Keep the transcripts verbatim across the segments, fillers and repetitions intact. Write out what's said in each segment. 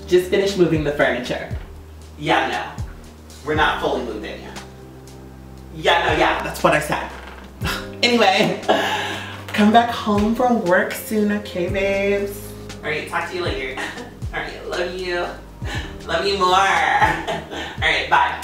Just finished moving the furniture. Yeah, no. We're not fully moved in yet. Yeah, no, yeah, that's what I said. Anyway, come back home from work soon, okay, babes? Alright, talk to you later. Alright, love you. Love you more. Alright, bye.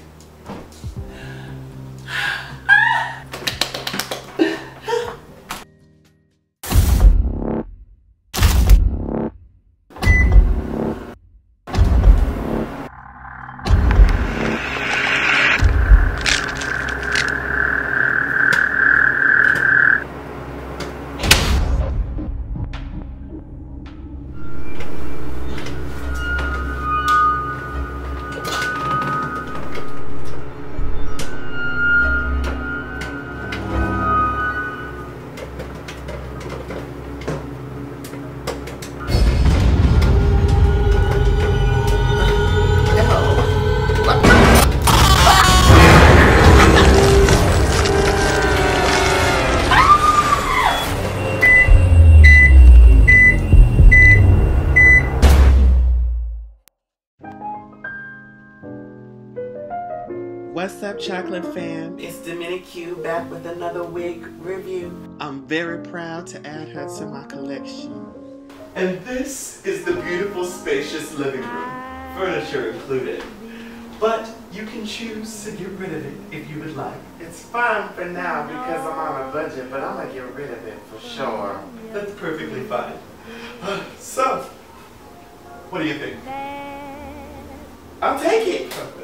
What's up, chocolate fam? It's Dominic Q back with another wig review. I'm very proud to add her to my collection. And this is the beautiful, spacious living room, furniture included. But you can choose to get rid of it if you would like. It's fine for now because I'm on a budget, but I'm gonna get rid of it for sure. That's perfectly fine. Uh, so, what do you think? I'll take it. Perfect.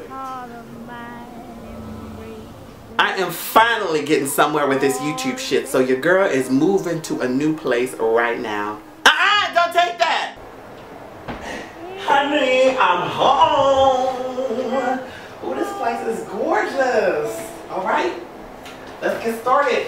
I am finally getting somewhere with this YouTube shit, so your girl is moving to a new place right now. Uh-uh, don't take that! Honey, I'm home! Oh, this place is gorgeous! Alright, let's get started.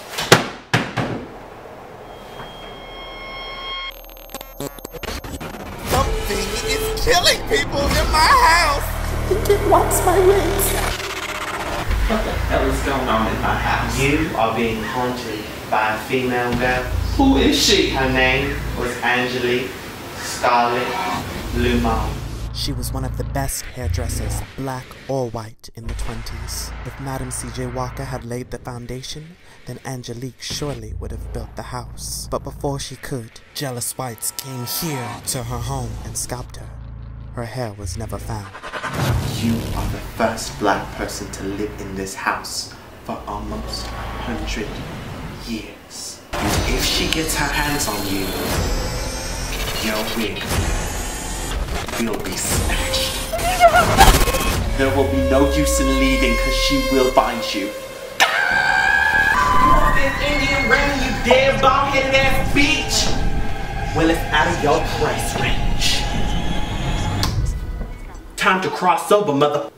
Something is killing people in my house! It wants my rent. What the hell is going on in my house? You are being haunted by a female girl. Who is she? Her name was Angelique Scarlett Lumar. She was one of the best hairdressers, black or white, in the twenties. If Madam C J Walker had laid the foundation, then Angelique surely would have built the house. But before she could, jealous whites came here to her home and scalped her. Her hair was never found. You are the first black person to live in this house for almost one hundred years. If she gets her hands on you, your wig will be smashed. There will be no use in leaving because she will find you. You want this Indian ring, you dead bald-headed ass bitch? Well, it's out of your price range. Time to cross over, mother.